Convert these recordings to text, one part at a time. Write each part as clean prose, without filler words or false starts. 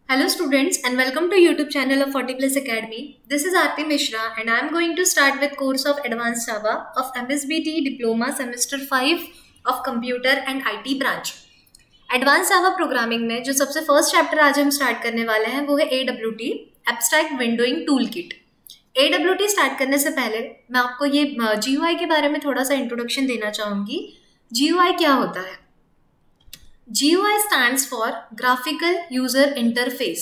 Hello students and welcome to YouTube channel of 40 Plus Academy. This is Aarti Mishra and I am going to start with course of Advanced Java of MSBT Diploma Semester 5 of Computer and IT branch. Advanced Java Programming में जो सबसे first chapter आज हम start करने वाले हैं वो है AWT Abstract Windowing Toolkit. AWT start करने से पहले मैं आपको ये GUI के बारे में थोड़ा सा इंट्रोडक्शन देना चाहूँगी. GUI क्या होता है? GUI stands for Graphical User Interface.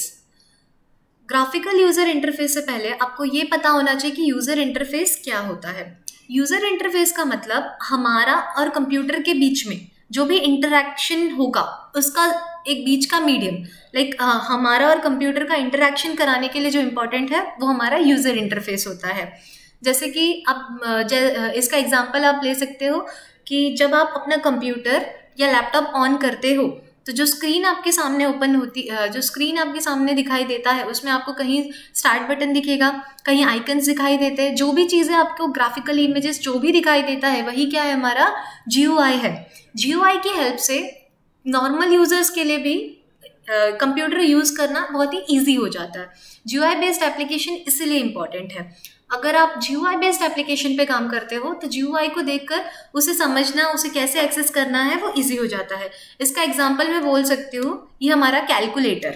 Graphical User Interface से पहले आपको ये पता होना चाहिए कि User Interface क्या होता है. User Interface का मतलब हमारा और कंप्यूटर के बीच में जो भी इंटरैक्शन होगा उसका एक बीच का मीडियम. हमारा और कंप्यूटर का इंटरैक्शन कराने के लिए जो इम्पोर्टेंट है वो हमारा यूज़र इंटरफेस होता है. जैसे कि आप इसका एग्जांपल आप ले सकते हो कि जब आप अपना कंप्यूटर या लैपटॉप ऑन करते हो तो जो स्क्रीन आपके सामने ओपन होती जो स्क्रीन आपके सामने दिखाई देता है उसमें आपको कहीं स्टार्ट बटन दिखेगा, कहीं आइकन्स दिखाई देते हैं. जो भी चीज़ें आपको ग्राफिकल इमेजेस जो भी दिखाई देता है वही क्या है, हमारा GUI है. GUI की हेल्प से नॉर्मल यूजर्स के लिए भी कंप्यूटर यूज़ करना बहुत ही ईजी हो जाता है. GUI बेस्ड एप्लीकेशन इसलिए इम्पॉर्टेंट है. अगर आप GUI बेस्ड एप्लीकेशन पे काम करते हो तो GUI को देखकर उसे समझना, उसे कैसे एक्सेस करना है वो इजी हो जाता है. इसका एग्जांपल मैं बोल सकती हूँ, ये हमारा कैलकुलेटर.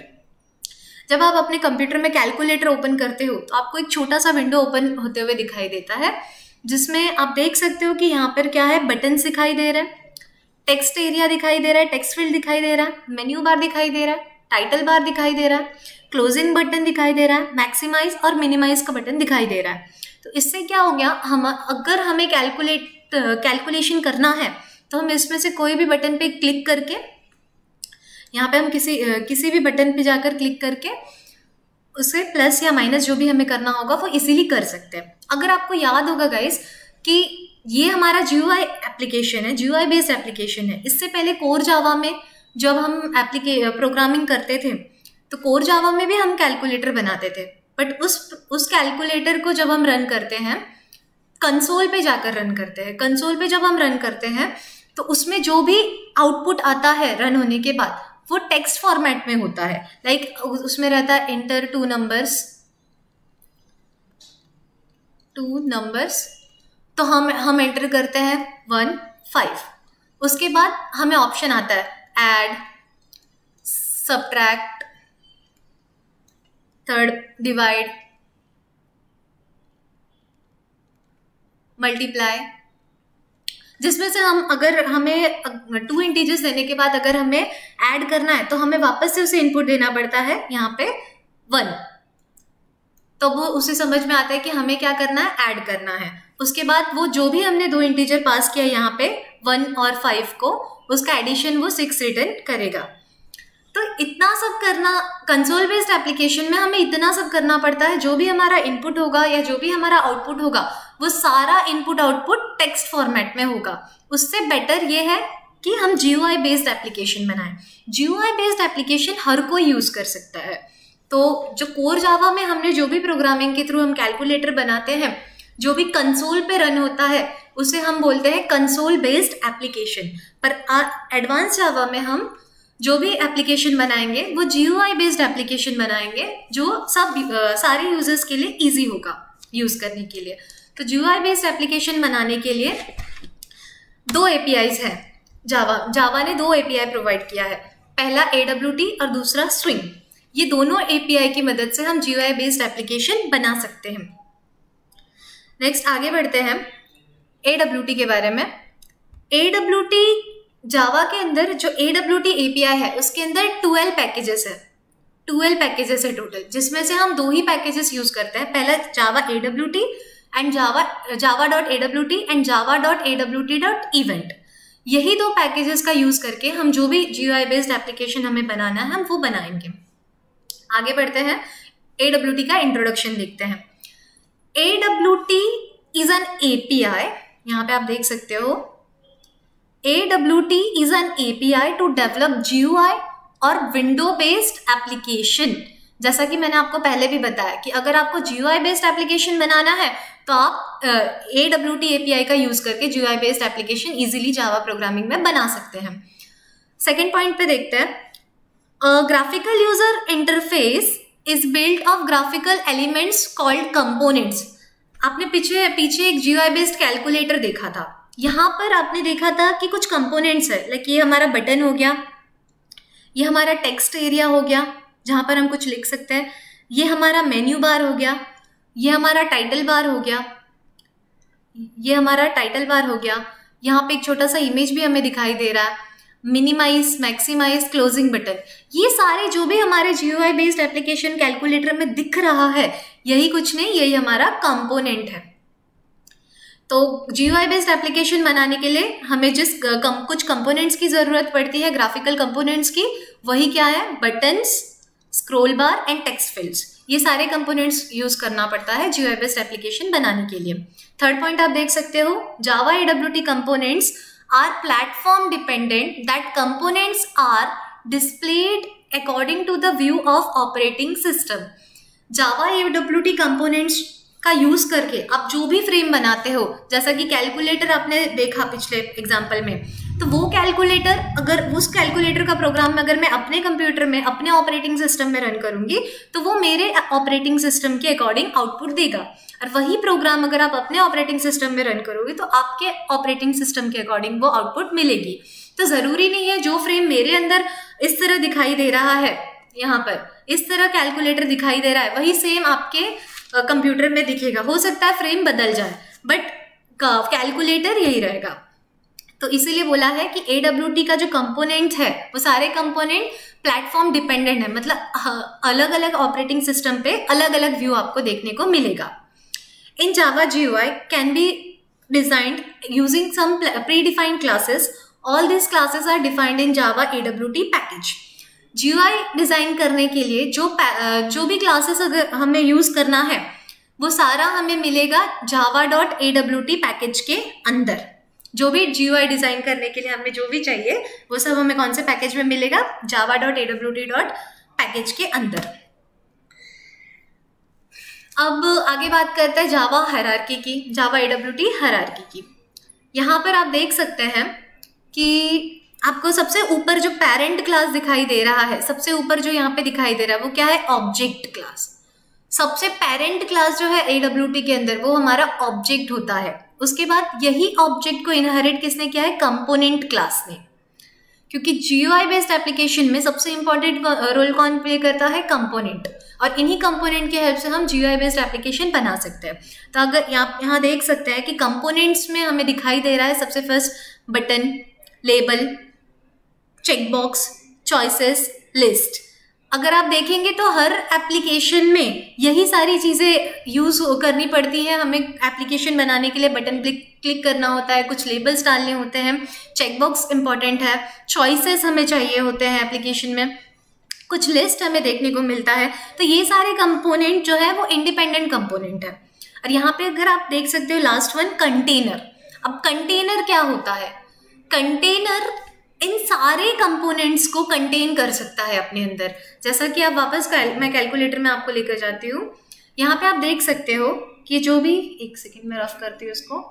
जब आप अपने कंप्यूटर में कैलकुलेटर ओपन करते हो तो आपको एक छोटा सा विंडो ओपन होते हुए दिखाई देता है जिसमें आप देख सकते हो कि यहाँ पर क्या है, बटन्स दिखाई दे रहे हैं, टेक्स्ट एरिया दिखाई दे रहा है, टेक्स्ट फील्ड दिखाई दे रहा है, मेन्यू बार दिखाई दे रहा है, टाइटल बार दिखाई दे रहा है, क्लोजिंग बटन दिखाई दे रहा है, मैक्सिमाइज और मिनिमाइज का बटन दिखाई दे रहा है. तो इससे क्या हो गया, अगर हमें कैलकुलेशन करना है तो हम इसमें से कोई भी बटन पे क्लिक करके, यहाँ पे हम किसी भी बटन पे जाकर क्लिक करके उसे प्लस या माइनस जो भी हमें करना होगा वो इजीली कर सकते हैं. अगर आपको याद होगा गाइस कि ये हमारा GUI एप्लीकेशन है, GUI बेस्ड एप्लीकेशन है. इससे पहले कोर जावा में जब हम प्रोग्रामिंग करते थे तो कोर जावा में भी हम कैलकुलेटर बनाते थे, बट उस कैलकुलेटर को जब हम रन करते हैं कंसोल पे जाकर रन करते हैं. कंसोल पे जब हम रन करते हैं तो उसमें जो भी आउटपुट आता है रन होने के बाद वो टेक्स्ट फॉर्मेट में होता है. उसमें रहता है एंटर टू नंबर्स, तो हम एंटर करते हैं 1 5. उसके बाद हमें ऑप्शन आता है add, subtract, third divide, multiply, जिसमें से अगर हमें 2 इंटीजर्स देने के बाद अगर हमें ऐड करना है तो हमें वापस से उसे इनपुट देना पड़ता है यहाँ पे 1. तो वो उसे समझ में आता है कि हमें क्या करना है, ऐड करना है. उसके बाद वो जो भी हमने 2 इंटीजर पास किया यहाँ पे 1 और 5 को, उसका एडिशन वो 6 रिटर्न करेगा. तो इतना सब करना, कंसोल बेस्ड एप्लीकेशन में हमें इतना सब करना पड़ता है. जो भी हमारा इनपुट होगा या जो भी हमारा आउटपुट होगा वो सारा इनपुट आउटपुट टेक्स्ट फॉर्मेट में होगा. उससे बेटर ये है कि हम GUI बेस्ड एप्लीकेशन बनाएं. GUI बेस्ड एप्लीकेशन हर कोई यूज कर सकता है. तो जो कोर जावा में हमने जो भी प्रोग्रामिंग के थ्रू हम कैलकुलेटर बनाते हैं, जो भी कंसोल पे रन होता है उसे हम बोलते हैं कंसोल बेस्ड एप्लीकेशन. पर एडवांस जावा में हम जो भी एप्लीकेशन बनाएंगे वो GUI बेस्ड एप्लीकेशन बनाएंगे जो सारे यूजर्स के लिए इजी होगा यूज करने के लिए. तो GUI बेस्ड एप्लीकेशन बनाने के लिए 2 APIs है. जावा ने 2 API प्रोवाइड किया है. पहला AWT और दूसरा Swing. ये दोनों API की मदद से हम GUI बेस्ड एप्लीकेशन बना सकते हैं. नेक्स्ट आगे बढ़ते हैं AWT के बारे में. AWT जावा के अंदर जो AWT API है उसके अंदर 12 पैकेजेस है. 12 पैकेजेस है टोटल, जिसमें से हम 2 ही पैकेजेस यूज करते हैं. पहला जावा AWT and java.awt and java.awt.event. यही 2 पैकेजेस का यूज करके हम जो भी GUI बेस्ड एप्लीकेशन हमें बनाना है हम वो बनाएंगे. आगे बढ़ते हैं, AWT का इंट्रोडक्शन देखते हैं. AWT is an API. यहाँ पे आप देख सकते हो AWT is an API to develop GUI और विंडो बेस्ड एप्लीकेशन. जैसा कि मैंने आपको पहले भी बताया कि अगर आपको GUI बेस्ड एप्लीकेशन बनाना है तो आप AWT API का यूज करके GUI based application easily Java programming में बना सकते हैं. सेकेंड पॉइंट पे देखते हैं, A graphical user interface is built of graphical elements called components. आपने पीछे एक GUI बेस्ड कैलकुलेटर देखा था, यहाँ पर आपने देखा था कि कुछ कंपोनेंट्स है, लाइक ये हमारा बटन हो गया, ये हमारा टेक्स्ट एरिया हो गया जहाँ पर हम कुछ लिख सकते हैं, ये हमारा मेन्यू बार हो गया, ये हमारा टाइटल बार हो गया, ये हमारा टाइटल बार हो गया, यहाँ पे एक छोटा सा इमेज भी हमें दिखाई दे रहा है, मिनिमाइज, मैक्सिमाइज, क्लोजिंग बटन, ये सारे जो भी हमारे GUI बेस्ड एप्लीकेशन कैलकुलेटर में दिख रहा है, यही कुछ नहीं, यही हमारा कंपोनेंट है। तो GUI बेस्ड एप्लीकेशन बनाने के लिए हमें कुछ कंपोनेंट्स की जरूरत पड़ती है, ग्राफिकल कंपोनेंट्स की, वही क्या है, buttons, scroll bar and text fields, ये सारे कंपोनेंट्स यूज करना पड़ता है GUI बेस्ड एप्लीकेशन बनाने के लिए। थर्ड पॉइंट आप देख सकते हो, Java AWT components are platform dependent, that components are displayed according to the view of operating system. Java AWT components का यूज करके आप जो भी फ्रेम बनाते हो, जैसा कि कैलकुलेटर आपने देखा पिछले एग्जाम्पल में, तो वो कैलकुलेटर, अगर उस कैलकुलेटर का प्रोग्राम अगर मैं अपने कंप्यूटर में अपने ऑपरेटिंग सिस्टम में रन करूंगी तो वो मेरे ऑपरेटिंग सिस्टम के अकॉर्डिंग आउटपुट देगा, और वही प्रोग्राम अगर आप अपने ऑपरेटिंग सिस्टम में रन करोगे तो आपके ऑपरेटिंग सिस्टम के अकॉर्डिंग वो आउटपुट मिलेगी। तो जरूरी नहीं है जो फ्रेम मेरे अंदर इस तरह दिखाई दे रहा है, यहाँ पर इस तरह कैलकुलेटर दिखाई दे रहा है, वही सेम आपके कंप्यूटर में दिखेगा, हो सकता है फ्रेम बदल जाए बट कैलकुलेटर यही रहेगा। तो इसीलिए बोला है कि AWT का जो कंपोनेंट है वो सारे कंपोनेंट प्लेटफॉर्म डिपेंडेंट है, मतलब अलग अलग ऑपरेटिंग सिस्टम पे अलग अलग व्यू आपको देखने को मिलेगा। In Java GUI can be designed using some predefined classes. All these classes are defined in Java AWT package. GUI design करने के लिए जो भी क्लासेस अगर हमें यूज करना है वो सारा हमें मिलेगा java.awt पैकेज के अंदर। जो भी GUI डिजाइन करने के लिए हमें जो भी चाहिए वो सब हमें कौन से पैकेज में मिलेगा, java.awt पैकेज के अंदर। अब आगे बात करते हैं जावा हायरार्की की, जावा AWT हायरार्की की। यहाँ पर आप देख सकते हैं कि आपको सबसे ऊपर जो पेरेंट क्लास दिखाई दे रहा है, सबसे ऊपर जो यहाँ पे दिखाई दे रहा है वो क्या है, ऑब्जेक्ट क्लास। सबसे पेरेंट क्लास जो है AWT के अंदर वो हमारा ऑब्जेक्ट होता है। उसके बाद यही ऑब्जेक्ट को इनहेरिट किसने किया है, कंपोनेंट क्लास ने, क्योंकि GUI बेस्ड एप्लीकेशन में सबसे इंपॉर्टेंट रोल कौन प्ले करता है, कंपोनेंट, और इन्हीं कंपोनेंट की हेल्प से हम GUI बेस्ड एप्लीकेशन बना सकते हैं। तो अगर यहाँ देख सकते हैं कि कंपोनेंट्स में हमें दिखाई दे रहा है सबसे first button, label, checkbox, choices, list. अगर आप देखेंगे तो हर एप्लीकेशन में यही सारी चीज़ें यूज करनी पड़ती है हमें। एप्लीकेशन बनाने के लिए बटन क्लिक करना होता है, कुछ लेबल्स डालने होते हैं, चेकबॉक्स इंपॉर्टेंट है, चॉइसेस हमें चाहिए होते हैं एप्लीकेशन में, कुछ लिस्ट हमें देखने को मिलता है। तो ये सारे कंपोनेंट जो है वो इंडिपेंडेंट कंपोनेंट है। और यहाँ पे अगर आप देख सकते हो लास्ट वन, कंटेनर। अब कंटेनर क्या होता है, कंटेनर इन सारे कंपोनेंट्स को कंटेन कर सकता है अपने अंदर। जैसा कि आप वापस मैं कैलकुलेटर में आपको लेकर जाती हूँ, यहाँ पे आप देख सकते हो कि जो भी, एक सेकेंड में रफ करती हूँ उसको,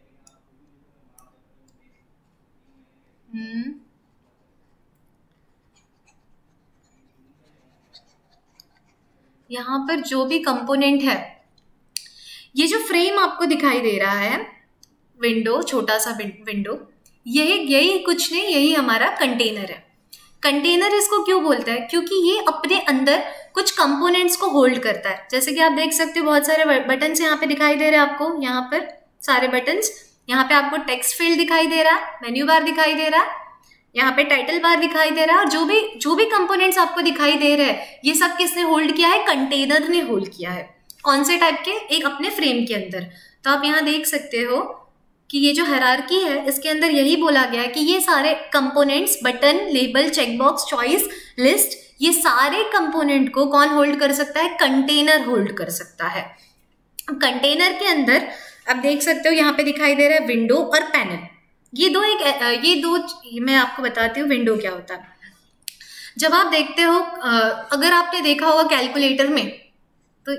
यहाँ पर जो भी कंपोनेंट है, ये जो फ्रेम आपको दिखाई दे रहा है, विंडो, छोटा सा विंडो, यही कुछ नहीं, यही हमारा कंटेनर है। कंटेनर इसको क्यों बोलता है, क्योंकि ये अपने अंदर कुछ कंपोनेंट्स को होल्ड करता है। जैसे कि आप देख सकते हो बहुत सारे बटन्स यहाँ पे दिखाई दे रहे हैं आपको, यहाँ पर सारे बटन्स, यहाँ पे आपको टेक्स्ट फील्ड दिखाई दे रहा है, मेन्यू बार दिखाई दे रहा है, यहाँ पे टाइटल बार दिखाई दे रहा है, और जो भी कंपोनेंट्स आपको दिखाई दे रहे हैं ये सब किसने होल्ड किया है, कंटेनर ने होल्ड किया है। कौन से टाइप के, एक अपने फ्रेम के अंदर। तो आप यहाँ देख सकते हो कि ये जो हायरार्की है इसके अंदर यही बोला गया है कि ये सारे components, button, label, checkbox, choice, list, ये सारे कंपोनेंट को कौन होल्ड कर सकता है, कंटेनर होल्ड कर सकता है। कंटेनर के अंदर आप देख सकते हो यहाँ पे दिखाई दे रहा है विंडो और पैनल। ये दो मैं आपको बताती हूँ विंडो क्या होता है। जब आप देखते हो, अगर आपने देखा होगा कैलकुलेटर में, तो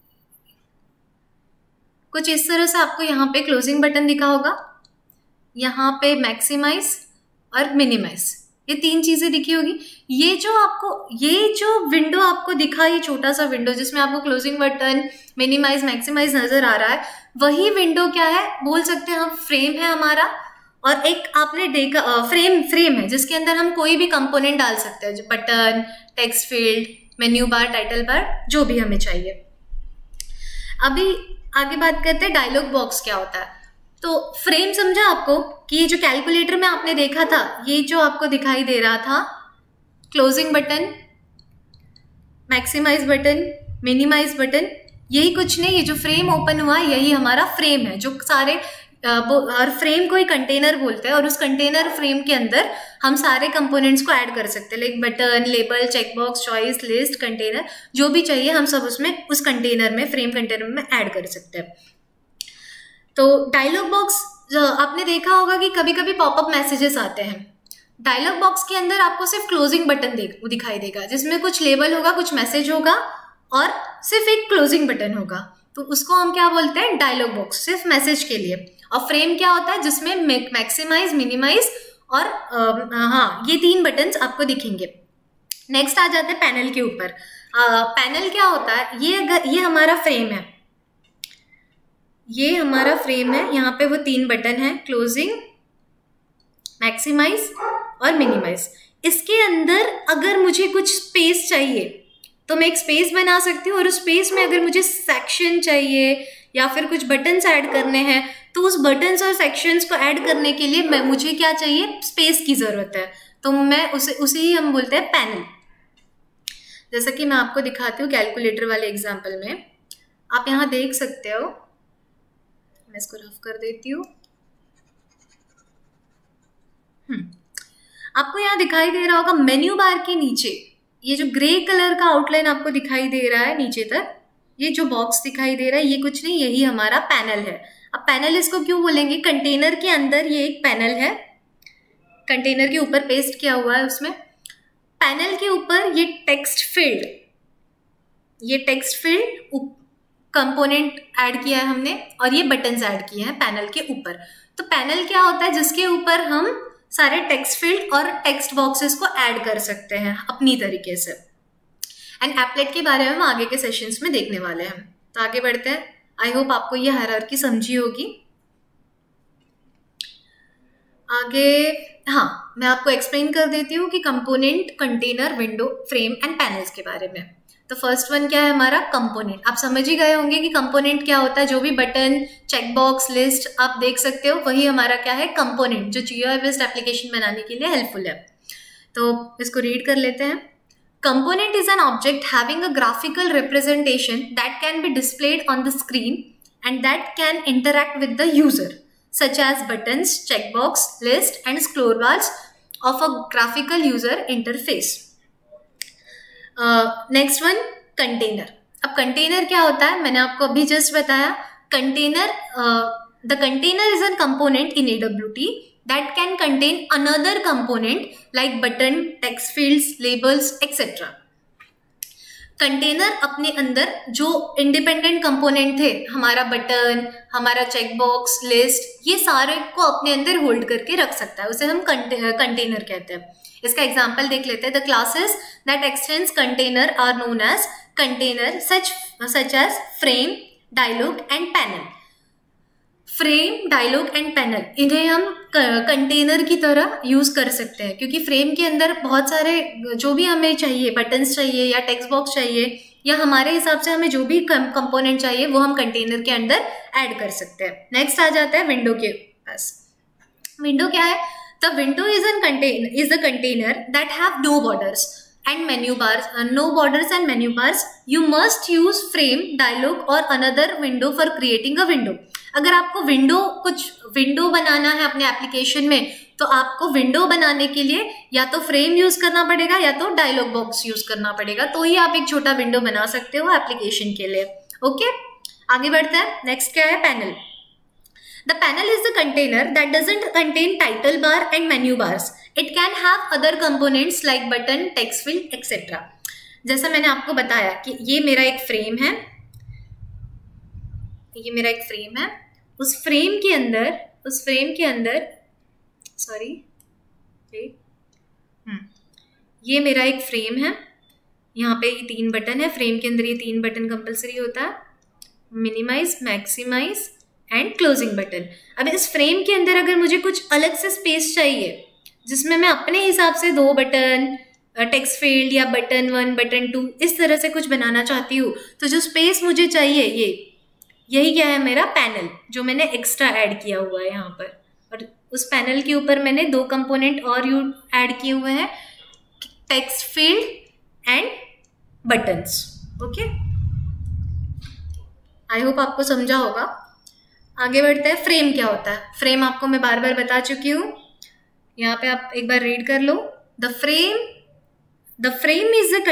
कुछ इस तरह से आपको यहाँ पे क्लोजिंग बटन दिखा होगा, यहाँ पे मैक्सिमाइज और मिनिमाइज, ये 3 चीजें दिखी होगी। ये जो विंडो आपको दिखा, ये छोटा सा विंडो जिसमें आपको क्लोजिंग बटन, मिनिमाइज, मैक्सिमाइज नजर आ रहा है, वही विंडो क्या है बोल सकते हैं हम, फ्रेम है हमारा। और एक आपने देखा फ्रेम है जिसके अंदर हम कोई भी कंपोनेंट डाल सकते हैं, जो button, text field, menu bar, title bar, जो भी हमें चाहिए। अभी आगे बात करते हैं डायलॉग बॉक्स क्या होता है। तो फ्रेम समझा आपको कि ये जो कैलकुलेटर में आपने देखा था, ये जो आपको दिखाई दे रहा था, closing button, maximise button, minimise button, यही कुछ नहीं, ये जो फ्रेम ओपन हुआ यही हमारा फ्रेम है। जो सारे और फ्रेम को ही कंटेनर बोलते हैं, और उस कंटेनर फ्रेम के अंदर हम सारे कंपोनेंट्स को ऐड कर सकते हैं, like button, label, checkbox, choice, list, container, जो भी चाहिए हम सब उसमें उस कंटेनर में, फ्रेम कंटेनर में ऐड कर सकते हैं। तो डायलॉग बॉक्स आपने देखा होगा कि कभी कभी पॉपअप मैसेजेस आते हैं। डायलॉग बॉक्स के अंदर आपको सिर्फ क्लोजिंग बटन दिखाई देगा, जिसमें कुछ लेबल होगा, कुछ मैसेज होगा और सिर्फ एक क्लोजिंग बटन होगा। तो उसको हम क्या बोलते हैं, डायलॉग बॉक्स, सिर्फ मैसेज के लिए। और फ्रेम क्या होता है, जिसमें मैक्सिमाइज, मिनिमाइज और ये 3 बटन्स आपको दिखेंगे। नेक्स्ट आ जाते हैं पैनल के ऊपर। पैनल क्या होता है, ये हमारा फ्रेम है, ये हमारा फ्रेम है, यहाँ पे वो 3 बटन है, क्लोजिंग, मैक्सिमाइज और मिनिमाइज। इसके अंदर अगर मुझे कुछ स्पेस चाहिए तो मैं एक स्पेस बना सकती हूँ, और उस स्पेस में अगर मुझे सेक्शन चाहिए या फिर कुछ बटन्स ऐड करने हैं, तो उस बटन्स और सेक्शंस को ऐड करने के लिए मुझे क्या चाहिए, स्पेस की जरूरत है। तो मैं उसे ही हम बोलते हैं पैनल। जैसा कि मैं आपको दिखाती हूँ कैलकुलेटर वाले एग्जाम्पल में, आप यहाँ देख सकते हो, मैं इसको रफ कर देती हूँ। आपको यहाँ दिखाई दे रहा होगा मेन्यू बार के नीचे ये जो ग्रे कलर का आउटलाइन आपको दिखाई दे रहा है नीचे तक, ये जो बॉक्स दिखाई दे रहा है, ये कुछ नहीं, यही हमारा पैनल है। अब पैनल इसको क्यों बोलेंगे, कंटेनर के अंदर ये एक पैनल है, कंटेनर के ऊपर पेस्ट किया हुआ है उसमें। पैनल के ऊपर ये टेक्स्ट फील्ड कंपोनेंट ऐड किया है हमने, और ये बटन्स ऐड किए हैं पैनल के ऊपर। तो पैनल क्या होता है, जिसके ऊपर हम सारे टेक्स्ट फील्ड और टेक्स्ट बॉक्सेस को ऐड कर सकते हैं अपनी तरीके से। एंड एप्लेट के बारे में हम आगे के सेशंस में देखने वाले हैं। तो आगे बढ़ते हैं। आई होप आपको ये हायरार्की समझी होगी। आगे मैं आपको एक्सप्लेन कर देती हूँ कि component, container, window, frame and panels के बारे में। तो फर्स्ट वन क्या है हमारा, कंपोनेंट। आप समझ ही गए होंगे कि कंपोनेंट क्या होता है। जो भी बटन, चेकबॉक्स, लिस्ट आप देख सकते हो, वही हमारा क्या है, कंपोनेंट, जो GUI बेस्ड एप्लीकेशन बनाने के लिए हेल्पफुल है। तो इसको रीड कर लेते हैं। Component is an object having a graphical representation that can be displayed on the screen and that can interact with the user, such as buttons, checkbox, list and scroll bars of a graphical user interface. Next one, container. अब container क्या होता है, मैंने आपको अभी just बताया। Container, the container is a component in AWT that can contain another component like button, text fields, labels, etc. Container अपने अंदर जो इंडिपेंडेंट कंपोनेंट थे, हमारा बटन, हमारा चेकबॉक्स, लिस्ट, ये सारे को अपने अंदर होल्ड करके रख सकता है, उसे हम कंटेनर कहते हैं। इसका एग्जांपल देख लेते हैं। The classes that extends container are known as container such as frame, dialog and panel. Frame, dialog and panel, इन्हें हम कंटेनर की तरह यूज कर सकते हैं, क्योंकि फ्रेम के अंदर बहुत सारे जो भी हमें चाहिए, बटन्स चाहिए या टेक्स्ट बॉक्स चाहिए, या हमारे हिसाब से हमें जो भी कंपोनेंट चाहिए वो हम कंटेनर के अंदर ऐड कर सकते हैं। नेक्स्ट आ जाता है विंडो के पास। विंडो क्या है, the window is the container that have no borders and menu bars, no borders and menu bars. You must use frame, dialog or another window for creating a window. अगर आपको कुछ window बनाना है अपने application में, तो आपको window बनाने के लिए या तो फ्रेम यूज करना पड़ेगा या तो डायलॉग बॉक्स यूज करना पड़ेगा, तो ही आप एक छोटा विंडो बना सकते हो एप्लीकेशन के लिए। ओके, आगे बढ़ते हैं। नेक्स्ट क्या है, panel. The panel is the container that doesn't contain title bar and menu bars. It can have other components like button, text field, etc. जैसा मैंने आपको बताया कि ये मेरा एक फ्रेम है, उस फ्रेम के अंदर सॉरी, ये मेरा एक फ्रेम है, यहाँ पे ये 3 बटन है, फ्रेम के अंदर ये 3 बटन कंपलसरी होता है, minimise, maximise and closing button. अब इस फ्रेम के अंदर अगर मुझे कुछ अलग से स्पेस चाहिए जिसमें मैं अपने हिसाब से 2 बटन, टेक्स्ट फील्ड या बटन 1, बटन 2 इस तरह से कुछ बनाना चाहती हूँ, तो जो स्पेस मुझे चाहिए यही क्या है, मेरा पैनल जो मैंने एक्स्ट्रा ऐड किया हुआ है यहाँ पर। और उस पैनल के ऊपर मैंने 2 कंपोनेंट और ऐड किए हुए हैं, text field and buttons. Okay, I hope आपको समझा होगा। आगे बढ़ते हैं। फ्रेम क्या होता है? फ्रेम आपको मैं बार बार बता चुकी हूँ, यहाँ पे आप एक बार रीड कर लो। The frame is a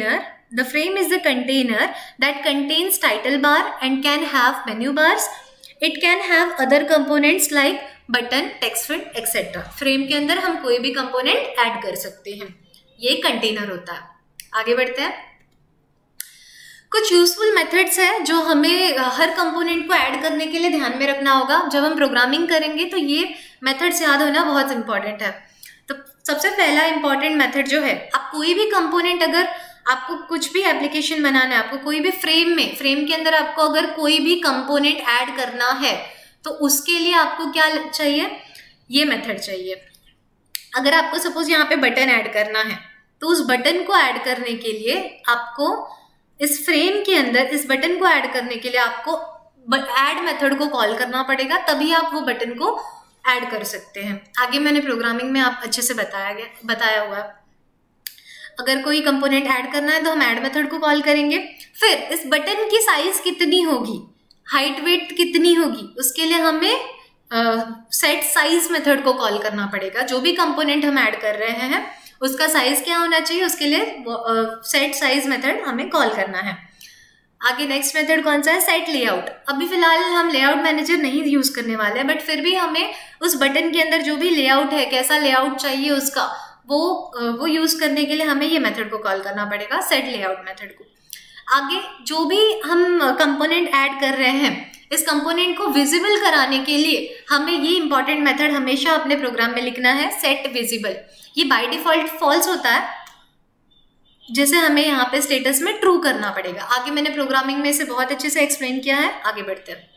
container that contains title bar and can have menu bars. It can have other components like button, text field, etc. Frame के अंदर हम कोई भी कंपोनेंट ऐड कर सकते हैं, ये कंटेनर होता है। आगे बढ़ते हैं। कुछ यूजफुल मेथड्स है जो हमें हर कंपोनेंट को ऐड करने के लिए ध्यान में रखना होगा। जब हम प्रोग्रामिंग करेंगे तो ये मेथड्स याद होना बहुत इंपॉर्टेंट है। तो सबसे पहला इंपॉर्टेंट मेथड जो है, आप कोई भी कंपोनेंट, अगर आपको कुछ भी एप्लीकेशन बनाना है, आपको कोई भी फ्रेम के अंदर आपको अगर कोई भी कंपोनेंट ऐड करना है, तो उसके लिए आपको क्या चाहिए, ये मेथड चाहिए। अगर आपको सपोज यहाँ पे बटन ऐड करना है, तो उस बटन को ऐड करने के लिए आपको इस फ्रेम के अंदर इस बटन को ऐड करने के लिए आपको ऐड मेथड को कॉल करना पड़ेगा, तभी आप वो बटन को ऐड कर सकते हैं। आगे मैंने प्रोग्रामिंग में आप अच्छे से बताया हुआ है। अगर कोई कंपोनेंट ऐड करना है तो हम ऐड मेथड को कॉल करेंगे। फिर इस बटन की साइज कितनी होगी, हाइट वेट कितनी होगी, उसके लिए हमें सेट साइज मेथड को कॉल करना पड़ेगा। जो भी कंपोनेंट हम ऐड कर रहे हैं उसका साइज क्या होना चाहिए, उसके लिए सेट साइज मेथड हमें कॉल करना है। आगे नेक्स्ट मेथड कौन सा है, सेट लेआउट। अभी फिलहाल हम लेआउट मैनेजर नहीं यूज करने वाले हैं, बट फिर भी हमें उस बटन के अंदर जो भी लेआउट है, कैसा लेआउट चाहिए उसका, वो यूज करने के लिए हमें ये मेथड को कॉल करना पड़ेगा, सेट लेआउट मेथड को। आगे जो भी हम कंपोनेंट ऐड कर रहे हैं, इस कंपोनेंट को विजिबल कराने के लिए हमें ये इंपॉर्टेंट मेथड हमेशा अपने प्रोग्राम में लिखना है, सेट विजिबल। ये बाय डिफॉल्ट फॉल्स होता है, जैसे हमें यहाँ पे स्टेटस में ट्रू करना पड़ेगा। आगे मैंने प्रोग्रामिंग में इसे बहुत अच्छे से एक्सप्लेन किया है। आगे बढ़ते हैं।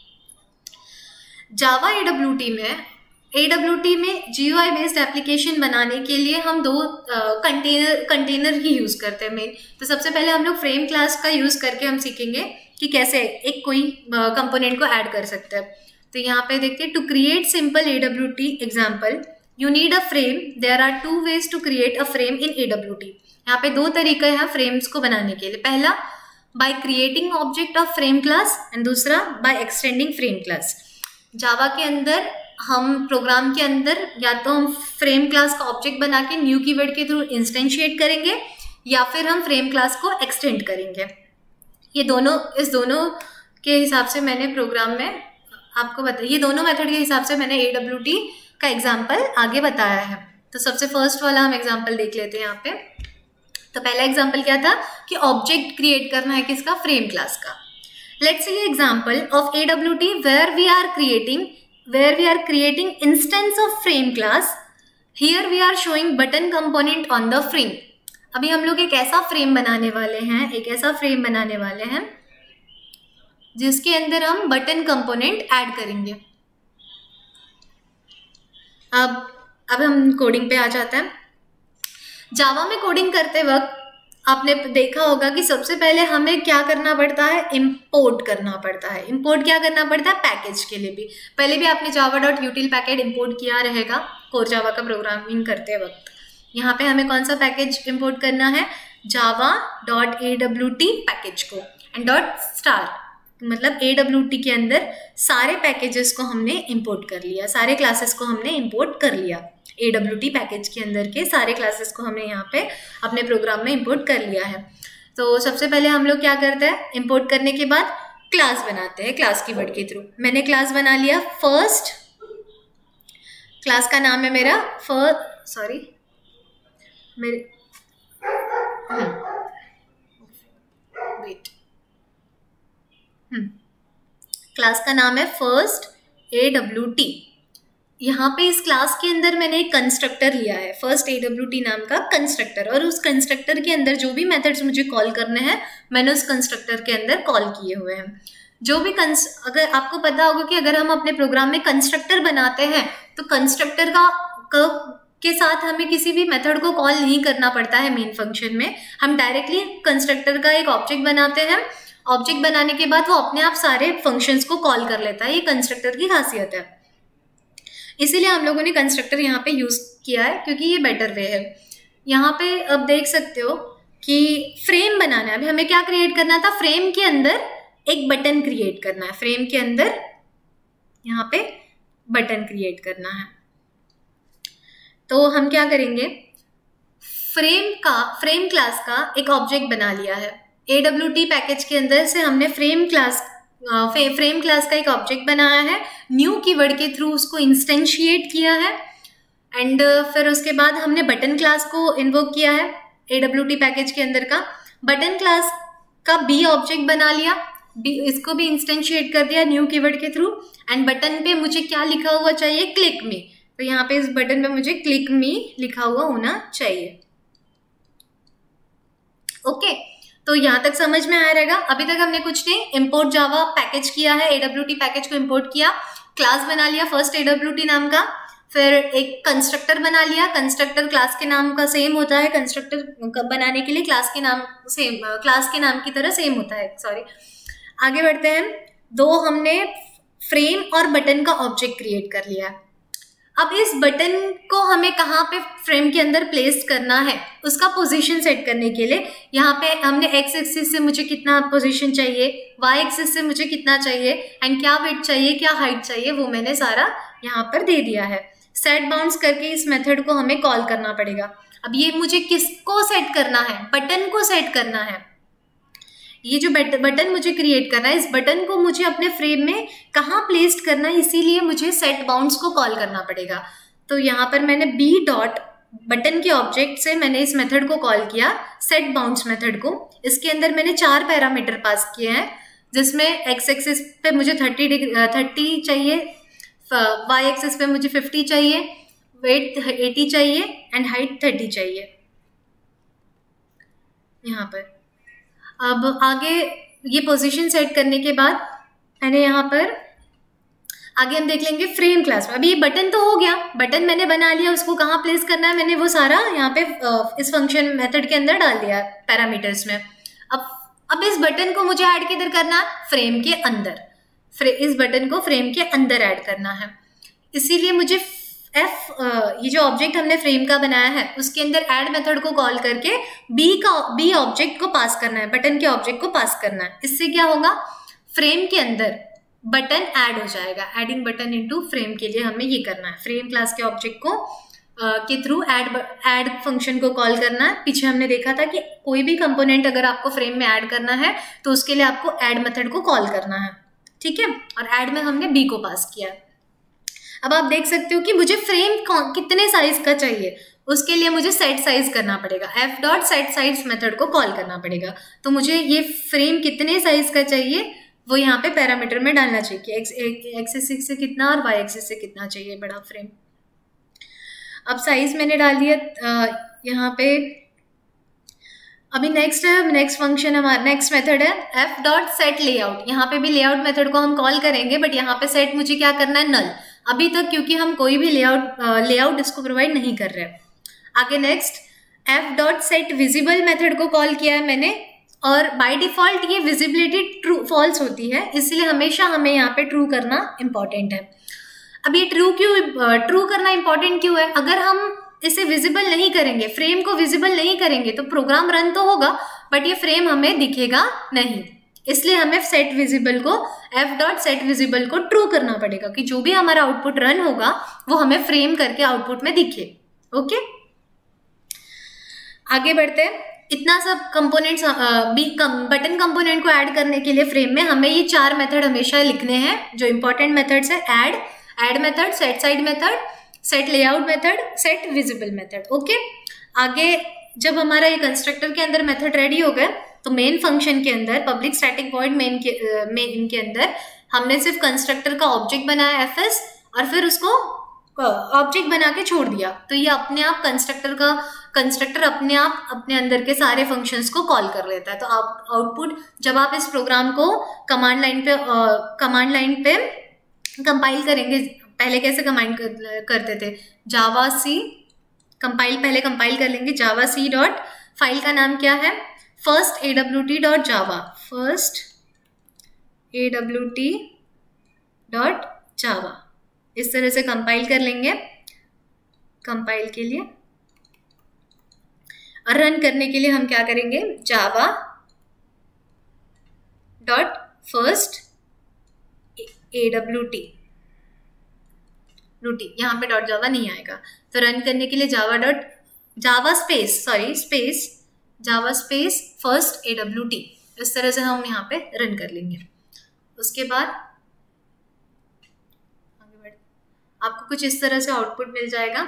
जावा AWT में GUI बेस्ड एप्लीकेशन बनाने के लिए हम 2 कंटेनर ही यूज करते हैं मेन। तो सबसे पहले हम लोग फ्रेम क्लास का यूज करके हम सीखेंगे कि कैसे एक कोई कंपोनेंट को ऐड कर सकते हैं। तो यहाँ पे देखते हैं, to create simple AWT example you need a frame. There are 2 ways to create a frame in AWT। यहाँ पे 2 तरीके हैं फ्रेम्स को बनाने के लिए। पहला by creating object of frame class and दूसरा by extending frame class. Java के अंदर हम प्रोग्राम के अंदर या तो हम फ्रेम क्लास का ऑब्जेक्ट बना के न्यू कीवर्ड के थ्रू इंस्टेंशिएट करेंगे, या फिर हम फ्रेम क्लास को एक्सटेंड करेंगे। इस दोनों के हिसाब से मैंने प्रोग्राम में आपको बताया, ये दोनों मेथड के हिसाब से मैंने AWT का एग्जाम्पल आगे बताया है। तो सबसे फर्स्ट वाला हम एग्जाम्पल देख लेते हैं यहाँ पे। तो पहला एग्जाम्पल क्या था कि ऑब्जेक्ट क्रिएट करना है किसका, फ्रेम क्लास का। Let's see example of AWT where we are creating instance of frame class. Here we are showing button component on the frame. अभी हम लोग एक ऐसा फ्रेम बनाने वाले हैं जिसके अंदर हम बटन कंपोनेंट ऐड करेंगे। अब हम कोडिंग पे आ जाते हैं। जावा में कोडिंग करते वक्त आपने देखा होगा कि सबसे पहले हमें क्या करना पड़ता है, इंपोर्ट करना पड़ता है। इंपोर्ट क्या करना पड़ता है, पैकेज के लिए भी। पहले भी आपने java.util पैकेज इंपोर्ट किया रहेगा कोर जावा का प्रोग्रामिंग करते वक्त। यहाँ पे हमें कौन सा पैकेज इंपोर्ट करना है, java.awt पैकेज को, एंड .star मतलब AWT के अंदर सारे पैकेजेस को हमने इंपोर्ट कर लिया, सारे क्लासेस को हमने इंपोर्ट कर लिया। AWT पैकेज के अंदर के सारे क्लासेस को हमने यहाँ पे अपने प्रोग्राम में इंपोर्ट कर लिया है। तो सबसे पहले हम लोग क्या करते हैं, इंपोर्ट करने के बाद क्लास बनाते हैं क्लास कीवर्ड के थ्रू। मैंने क्लास बना लिया फर्स्ट, क्लास का नाम है मेरा क्लास का नाम है फर्स्ट AWT। यहाँ पे इस क्लास के अंदर मैंने एक कंस्ट्रक्टर लिया है, फर्स्ट AWT नाम का कंस्ट्रक्टर, और उस कंस्ट्रक्टर के अंदर जो भी मेथड्स मुझे कॉल करने हैं मैंने उस कंस्ट्रक्टर के अंदर कॉल किए हुए हैं। जो भी अगर आपको पता होगा कि अगर हम अपने प्रोग्राम में कंस्ट्रक्टर बनाते हैं तो कंस्ट्रक्टर के साथ हमें किसी भी मेथड को कॉल नहीं करना पड़ता है मेन फंक्शन में, हम डायरेक्टली कंस्ट्रक्टर का एक ऑब्जेक्ट बनाते हैं। ऑब्जेक्ट बनाने के बाद वो अपने आप सारे फंक्शंस को कॉल कर लेता है, ये कंस्ट्रक्टर की खासियत है। इसीलिए हम लोगों ने कंस्ट्रक्टर यहाँ पे यूज किया है क्योंकि ये बेटर वे है। यहाँ पे अब देख सकते हो कि फ्रेम बनाना है। अभी हमें क्या क्रिएट करना था, फ्रेम के अंदर एक बटन क्रिएट करना है, फ्रेम के अंदर यहाँ पे बटन क्रिएट करना है। तो हम क्या करेंगे, फ्रेम क्लास का एक ऑब्जेक्ट बना लिया है। AWT पैकेज के अंदर से हमने फ्रेम क्लास का एक ऑब्जेक्ट बनाया है, न्यू कीवर्ड के थ्रू उसको इंस्टेंशिएट किया है, एंड फिर उसके बाद हमने बटन क्लास को इन्वोक किया है AWT पैकेज के अंदर का। बटन क्लास का B ऑब्जेक्ट बना लिया, इसको भी इंस्टेंशिएट कर दिया न्यू कीवर्ड के थ्रू, एंड बटन पे मुझे क्या लिखा हुआ चाहिए, क्लिक मी। तो यहाँ पे इस बटन पे मुझे क्लिक मी लिखा हुआ होना चाहिए। ओके, तो यहाँ तक समझ में आया रहेगा। अभी तक हमने कुछ नहीं, इंपोर्ट जावा पैकेज किया है, AWT पैकेज को इंपोर्ट किया, क्लास बना लिया फर्स्ट AWT नाम का, फिर एक कंस्ट्रक्टर बना लिया। कंस्ट्रक्टर क्लास के नाम का सेम होता है, कंस्ट्रक्टर बनाने के लिए क्लास के नाम की तरह सेम होता है, सॉरी। आगे बढ़ते हैं। दो हमने फ्रेम और बटन का ऑब्जेक्ट क्रिएट कर लिया। अब इस बटन को हमें कहाँ पे फ्रेम के अंदर प्लेस करना है, उसका पोजीशन सेट करने के लिए यहाँ पे हमने एक्स एक्सिस से मुझे कितना पोजीशन चाहिए, वाई एक्सिस से मुझे कितना चाहिए, एंड क्या विड्थ चाहिए, क्या हाइट चाहिए, वो मैंने सारा यहाँ पर दे दिया है। सेट बाउंड्स करके इस मेथड को हमें कॉल करना पड़ेगा। अब ये मुझे किसको सेट करना है, बटन को सेट करना है। ये जो बटन मुझे क्रिएट करना है, इस बटन को मुझे अपने फ्रेम में कहाँ प्लेस्ड करना है, इसीलिए मुझे सेट बाउंड्स को कॉल करना पड़ेगा। तो यहाँ पर मैंने b डॉट बटन के ऑब्जेक्ट से मैंने इस मेथड को कॉल किया, सेट बाउंड्स मेथड को। इसके अंदर मैंने 4 पैरामीटर पास किए हैं, जिसमें एक्स एक्सिस पे मुझे 30 चाहिए, वाई एक्सिस पे मुझे 50 चाहिए, वेट 80 चाहिए, एंड हाइट 30 चाहिए यहाँ पर। अब आगे ये पोजीशन सेट करने के बाद मैंने यहाँ पर आगे हम देख लेंगे फ्रेम क्लास में। अभी ये बटन तो हो गया, बटन मैंने बना लिया, उसको कहाँ प्लेस करना है मैंने वो सारा यहाँ पे इस फंक्शन मेथड के अंदर डाल दिया पैरामीटर्स में। अब इस बटन को मुझे ऐड किधर करना, फ्रेम के अंदर। इस बटन को फ्रेम के अंदर ऐड करना है, इसीलिए मुझे ये जो ऑब्जेक्ट हमने फ्रेम का बनाया है उसके अंदर ऐड मेथड को कॉल करके बी ऑब्जेक्ट को पास करना है, बटन के ऑब्जेक्ट को पास करना है। इससे क्या होगा, फ्रेम के अंदर बटन ऐड हो जाएगा। एडिंग बटन इनटू फ्रेम के लिए हमें ये करना है, फ्रेम क्लास के ऑब्जेक्ट को के थ्रू ऐड फंक्शन को कॉल करना है। पीछे हमने देखा था कि कोई भी कंपोनेंट अगर आपको फ्रेम में ऐड करना है तो उसके लिए आपको ऐड मेथड को कॉल करना है, ठीक है। और ऐड में हमने बी को पास किया। अब आप देख सकते हो कि मुझे फ्रेम कितने साइज का चाहिए, उसके लिए मुझे सेट साइज करना पड़ेगा। f dot set size method को कॉल करना पड़ेगा। तो मुझे ये फ्रेम कितने साइज का चाहिए वो यहाँ पे पैरामीटर में डालना चाहिए कि एक्स एक्सिस से कितना और वाई एक्सिस से कितना चाहिए बड़ा फ्रेम। अब साइज मैंने डाल दिया यहाँ पे। अभी नेक्स्ट फंक्शन हमारा नेक्स्ट मेथड है f डॉट सेट लेआउट। यहाँ पे भी लेआउट मेथड को हम कॉल करेंगे, बट यहाँ पे सेट मुझे क्या करना है, नल। अभी तक क्योंकि हम कोई भी लेआउट इसको प्रोवाइड नहीं कर रहे। आगे next f dot set visible method को कॉल किया है मैंने, और बाय डिफॉल्ट ये विजिबिलिटी ट्रू फॉल्स होती है, इसलिए हमेशा हमें यहाँ पे ट्रू करना इंपॉर्टेंट है। अब ये ट्रू करना इंपॉर्टेंट क्यों है, अगर हम इसे विजिबल नहीं करेंगे, फ्रेम को विजिबल नहीं करेंगे तो प्रोग्राम रन तो होगा बट ये फ्रेम हमें दिखेगा नहीं। इसलिए हमें सेट विजिबल को f डॉट सेट विजिबल को ट्रू करना पड़ेगा कि जो भी हमारा आउटपुट रन होगा वो हमें फ्रेम करके आउटपुट में दिखे। ओके, आगे बढ़ते हैं। इतना सब कंपोनेंट्स बटन कंपोनेंट को ऐड करने के लिए फ्रेम में हमें ये 4 मेथड हमेशा लिखने हैं जो इंपॉर्टेंट मेथड्स है, add method, set side method, set layout method, set visible method. Okay, आगे जब हमारा ये कंस्ट्रक्टर के अंदर मेथड रेडी हो गए तो मेन फंक्शन के अंदर पब्लिक स्टैटिक वॉइड मेन के अंदर हमने सिर्फ कंस्ट्रक्टर का ऑब्जेक्ट बनाया fs, और फिर उसको ऑब्जेक्ट बना के छोड़ दिया, तो ये अपने आप कंस्ट्रक्टर अपने आप अपने अंदर के सारे फंक्शंस को कॉल कर लेता है। तो आप आउटपुट, जब आप इस प्रोग्राम को कमांड लाइन पे कंपाइल करेंगे, पहले कैसे कमांड करते थे, जावा सी पहले कंपाइल कर लेंगे, जावा सी डॉट, फाइल का नाम क्या है, फर्स्ट awt.java, फर्स्ट awt.java, इस तरह से कंपाइल कर लेंगे। कंपाइल के लिए और रन करने के लिए हम क्या करेंगे, जावा डॉट फर्स्ट awt, यहाँ पे डॉट जावा नहीं आएगा, तो रन करने के लिए जावा स्पेस फर्स्ट awt, इस तरह से हम यहाँ पे रन कर लेंगे। उसके बाद आगे बढ़, आपको कुछ इस तरह से आउटपुट मिल जाएगा।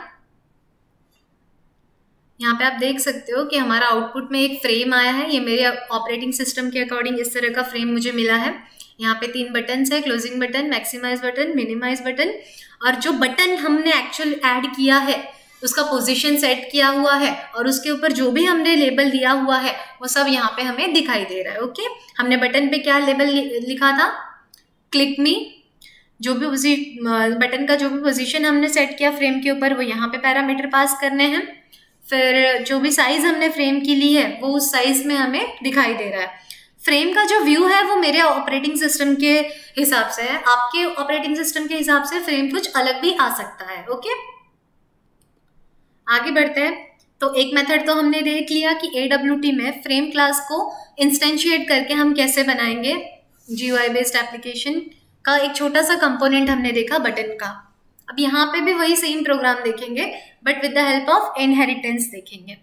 यहाँ पे आप देख सकते हो कि हमारा आउटपुट में एक फ्रेम आया है, ये मेरे ऑपरेटिंग सिस्टम के अकॉर्डिंग इस तरह का फ्रेम मुझे मिला है। यहाँ पे 3 बटन्स है, closing button, maximise button, minimise button, और जो बटन हमने एक्चुअल ऐड किया है उसका पोजीशन सेट किया हुआ है, और उसके ऊपर जो भी हमने लेबल दिया हुआ है वो सब यहाँ पे हमें दिखाई दे रहा है। ओके, हमने बटन पे क्या लेबल लिखा था, क्लिक मी, जो भी बटन का जो भी पोजीशन हमने सेट किया फ्रेम के ऊपर वो यहाँ पे पैरामीटर पास करने हैं। फिर जो भी साइज हमने फ्रेम की ली है वो उस साइज में हमें दिखाई दे रहा है। फ्रेम का जो व्यू है वो मेरे ऑपरेटिंग सिस्टम के हिसाब से है, आपके ऑपरेटिंग सिस्टम के हिसाब से फ्रेम कुछ अलग भी आ सकता है। ओके, आगे बढ़ते हैं। तो एक मेथड तो हमने देख लिया कि AWT में फ्रेम क्लास को इंस्टेंशिएट करके हम कैसे बनाएंगे, GUI बेस्ड एप्लीकेशन का एक छोटा सा कंपोनेंट हमने देखा बटन का। अब यहाँ पे भी वही सेम प्रोग्राम देखेंगे but with the help of inheritance देखेंगे।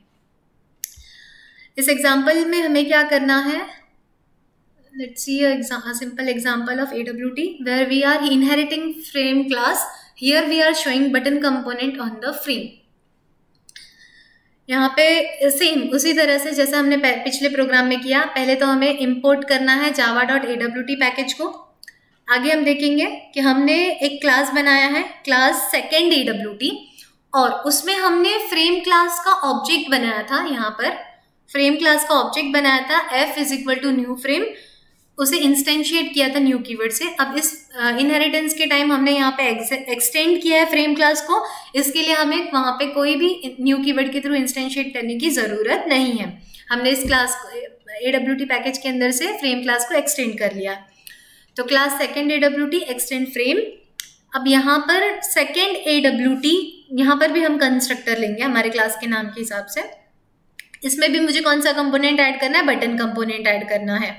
इस एग्जाम्पल में हमें क्या करना है, let's see a simple example of AWT where we are inheriting frame class. Here we are showing button component on the frame. यहाँ पे सेम उसी तरह से जैसा हमने पिछले प्रोग्राम में किया, पहले तो हमें इंपोर्ट करना है java.awt पैकेज को। आगे हम देखेंगे कि हमने एक क्लास बनाया है, क्लास सेकेंड AWT, और उसमें हमने फ्रेम क्लास का ऑब्जेक्ट बनाया था। यहाँ पर फ्रेम क्लास का ऑब्जेक्ट बनाया था f = न्यू फ्रेम, उसे इंस्टेंशिएट किया था न्यू कीवर्ड से। अब इस इनहेरिटेंस के टाइम हमने यहाँ पे एक्सटेंड किया है फ्रेम क्लास को, इसके लिए हमें वहाँ पे कोई भी न्यू कीवर्ड के थ्रू इंस्टेंशिएट करने की ज़रूरत नहीं है। हमने इस क्लास AWT पैकेज के अंदर से फ्रेम क्लास को एक्सटेंड कर लिया। तो class second AWT extend frame. अब यहाँ पर सेकेंड AWT, यहाँ पर भी हम कंस्ट्रक्टर लेंगे हमारे क्लास के नाम के हिसाब से। इसमें भी मुझे कौन सा कंपोनेंट ऐड करना है, बटन कंपोनेंट ऐड करना है।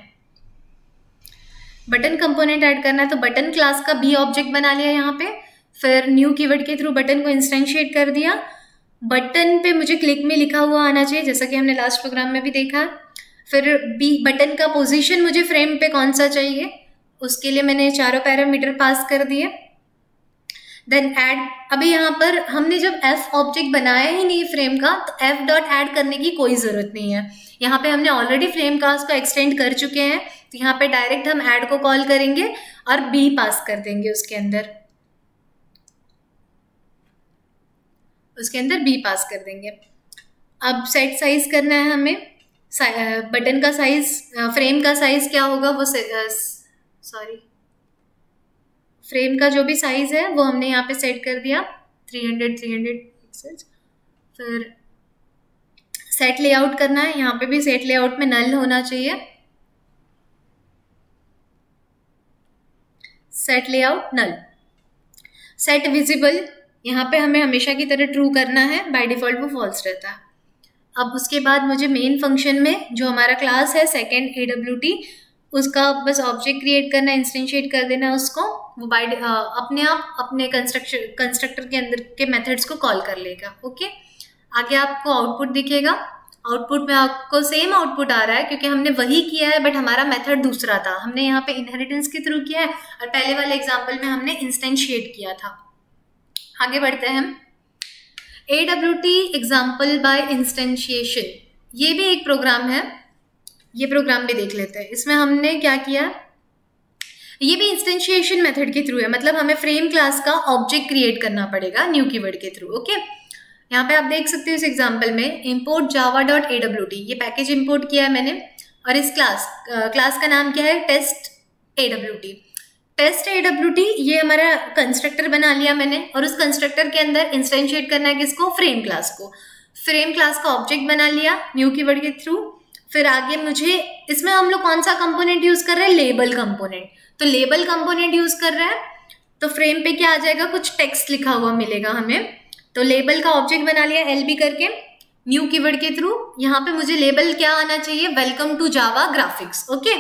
बटन कंपोनेंट ऐड करना है तो बटन क्लास का भी ऑब्जेक्ट बना लिया यहाँ पे, फिर न्यू कीवर्ड के थ्रू बटन को इंस्टेंशिएट कर दिया। बटन पे मुझे क्लिक में लिखा हुआ आना चाहिए जैसा कि हमने लास्ट प्रोग्राम में भी देखा। फिर बटन का पोजीशन मुझे फ्रेम पे कौन सा चाहिए, उसके लिए मैंने चारों पैरामीटर पास कर दिए। देन ऐड, अभी यहाँ पर हमने जब f ऑब्जेक्ट बनाया ही नहीं फ्रेम का तो f डॉट ऐड करने की कोई ज़रूरत नहीं है। यहाँ पे हमने ऑलरेडी फ्रेम क्लास को एक्सटेंड कर चुके हैं, तो यहाँ पे डायरेक्ट हम ऐड को कॉल करेंगे और b पास कर देंगे उसके अंदर b पास कर देंगे। अब सेट साइज करना है हमें, बटन का साइज, फ्रेम का साइज क्या होगा वो फ्रेम का जो भी साइज है वो हमने यहाँ पे सेट कर दिया 300 पिक्सेल्स। फिर सेट लेआउट करना है, यहाँ पे भी सेट लेआउट में नल होना चाहिए, set layout null. Set visible, यहाँ पे हमें हमेशा की तरह ट्रू करना है, बाय डिफॉल्ट वो फॉल्स रहता है। अब उसके बाद मुझे मेन फंक्शन में जो हमारा क्लास है सेकेंड AWT, उसका बस ऑब्जेक्ट क्रिएट करना है, इंस्टेंशिएट कर देना है उसको, वो बाय अपने आप अपने कंस्ट्रक्टर के अंदर के मेथड्स को कॉल कर लेगा। ओके, आगे आपको आउटपुट दिखेगा। आउटपुट में आपको सेम आउटपुट आ रहा है क्योंकि हमने वही किया है बट हमारा मेथड दूसरा था। हमने यहाँ पे इनहेरिटेंस के थ्रू किया है और पहले वाले एग्जाम्पल में हमने इंस्टेंशिएट किया था। आगे बढ़ते हैं हम। AWT एग्जाम्पल बाय इंस्टेंशिएशन, ये भी एक प्रोग्राम है, ये प्रोग्राम भी देख लेते हैं। इसमें हमने क्या किया, ये भी इंस्टेंशिएशन मेथड के थ्रू है, मतलब हमें फ्रेम क्लास का ऑब्जेक्ट क्रिएट करना पड़ेगा न्यू कीवर्ड के थ्रू। ओके, यहाँ पे आप देख सकते हो इस एग्जांपल में import java.awt, ये पैकेज इंपोर्ट किया है मैंने, और इस क्लास का नाम क्या है, टेस्ट awt। ये हमारा कंस्ट्रक्टर बना लिया मैंने, और उस कंस्ट्रक्टर के अंदर इंस्टेंशिएट करना है किसको, फ्रेम क्लास को। फ्रेम क्लास का ऑब्जेक्ट बना लिया न्यू कीवर्ड के थ्रू। फिर आगे मुझे इसमें हम लोग कौन सा कंपोनेंट यूज कर रहे हैं, लेबल कंपोनेंट। तो लेबल कंपोनेंट यूज कर रहे हैं तो फ्रेम पे क्या आ जाएगा, कुछ टेक्स्ट लिखा हुआ मिलेगा हमें। तो लेबल का ऑब्जेक्ट बना लिया LB करके न्यू कीवर्ड के थ्रू। यहाँ पे मुझे लेबल क्या आना चाहिए, welcome to Java graphics. Okay,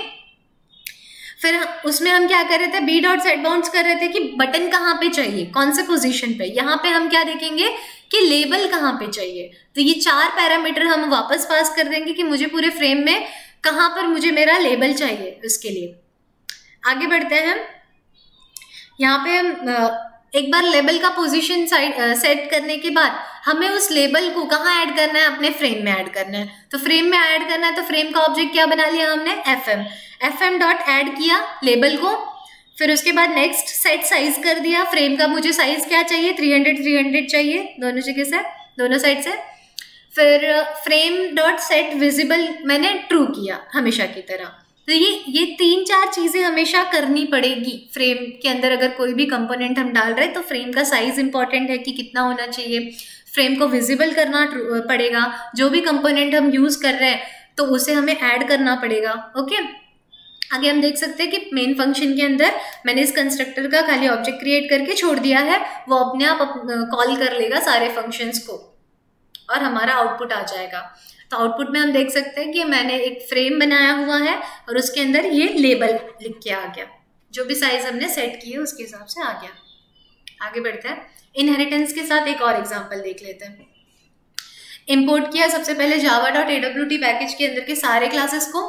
फिर उसमें हम क्या कर रहे थे, b.setBounds कर रहे थे कि बटन कहाँ पे चाहिए, कौन से पोजीशन पे। यहाँ पे हम क्या देखेंगे कि लेबल कहाँ पे चाहिए। तो ये 4 पैरामीटर हम वापस पास कर देंगे कि मुझे पूरे फ्रेम में कहाँ पर मुझे मेरा लेबल चाहिए। उसके लिए आगे बढ़ते हैं। यहाँ पे हम एक बार लेबल का पोजीशन सेट करने के बाद हमें उस लेबल को कहाँ ऐड करना है, अपने फ्रेम में ऐड करना है। तो फ्रेम में ऐड करना है तो फ्रेम का ऑब्जेक्ट क्या बना लिया हमने, fm डॉट ऐड किया लेबल को। फिर उसके बाद नेक्स्ट सेट साइज कर दिया, फ्रेम का मुझे साइज क्या चाहिए, 300 चाहिए दोनों जगह से, दोनों साइड से। फिर फ्रेम डॉट सेट विजिबल मैंने ट्रू किया हमेशा की तरह। तो ये 3-4 चीजें हमेशा करनी पड़ेगी फ्रेम के अंदर। अगर कोई भी कंपोनेंट हम डाल रहे हैं तो फ्रेम का साइज इंपॉर्टेंट है कि कितना होना चाहिए, फ्रेम को विजिबल करना पड़ेगा, जो भी कंपोनेंट हम यूज कर रहे हैं तो उसे हमें ऐड करना पड़ेगा। ओके, आगे हम देख सकते हैं कि मेन फंक्शन के अंदर मैंने इस कंस्ट्रक्टर का खाली ऑब्जेक्ट क्रिएट करके छोड़ दिया है, वो अपने आप कॉल कर लेगा सारे फंक्शंस को और हमारा आउटपुट आ जाएगा। तो आउटपुट में हम देख सकते हैं कि मैंने एक फ्रेम बनाया हुआ है और उसके अंदर ये लेबल लिख के आ गया, जो भी साइज हमने सेट की है उसके हिसाब से आ गया। आगे बढ़ते हैं, इनहेरिटेंस के साथ एक और एग्जांपल देख लेते हैं। इंपोर्ट किया सबसे पहले java.awt पैकेज के अंदर के सारे क्लासेस को .*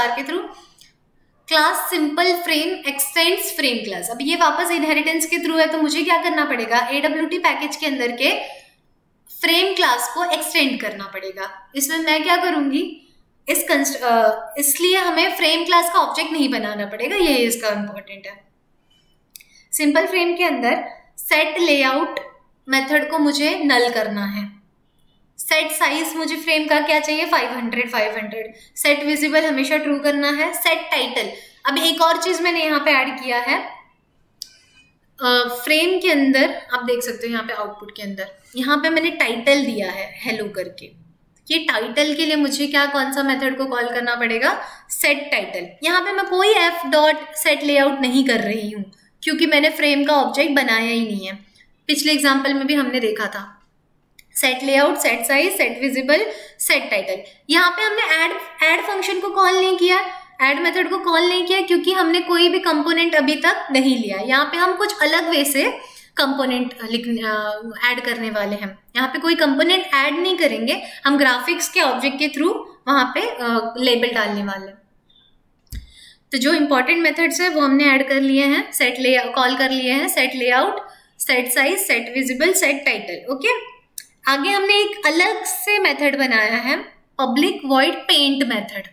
के through. Class simple frame extends frame class. अब ये वापस इनहेरिटेंस के थ्रू है तो मुझे क्या करना पड़ेगा, awt पैकेज के अंदर के फ्रेम क्लास को एक्सटेंड करना पड़ेगा। इसमें मैं क्या करूंगी, इसलिए हमें फ्रेम क्लास का ऑब्जेक्ट नहीं बनाना पड़ेगा, ये इसका इंपॉर्टेंट है। सिंपल फ्रेम के अंदर सेट लेआउट मेथड को मुझे नल करना है। सेट साइज मुझे फ्रेम का क्या चाहिए, 500। सेट विजिबल हमेशा ट्रू करना है। सेट टाइटल, अब एक और चीज मैंने यहाँ पे ऐड किया है फ्रेम के अंदर, आप देख सकते हो यहाँ पे आउटपुट के अंदर, यहाँ पे मैंने टाइटल दिया है हेलो करके। ये टाइटल के लिए मुझे क्या, कौन सा मेथड को कॉल करना पड़ेगा, सेट टाइटल। यहाँ पे मैं कोई f.set लेआउट नहीं कर रही हूँ क्योंकि मैंने फ्रेम का ऑब्जेक्ट बनाया ही नहीं है। पिछले एग्जाम्पल में भी हमने देखा था set layout, set size, set visible, set title. यहाँ पे हमने ऐड फंक्शन को कॉल नहीं किया, ऐड मेथड को कॉल नहीं किया क्योंकि हमने कोई भी कंपोनेंट अभी तक नहीं लिया। यहाँ पे हम कुछ अलग वे से कंपोनेंट ऐड करने वाले हैं। यहाँ पे कोई कंपोनेंट ऐड नहीं करेंगे, हम ग्राफिक्स के ऑब्जेक्ट के थ्रू वहाँ पे लेबल डालने वाले। तो जो इंपॉर्टेंट मेथड्स है वो हमने ऐड कर लिए हैं, कॉल कर लिए हैं, set layout, set size, set visible, set title. Okay, आगे हमने एक अलग से मेथड बनाया है, public void paint method.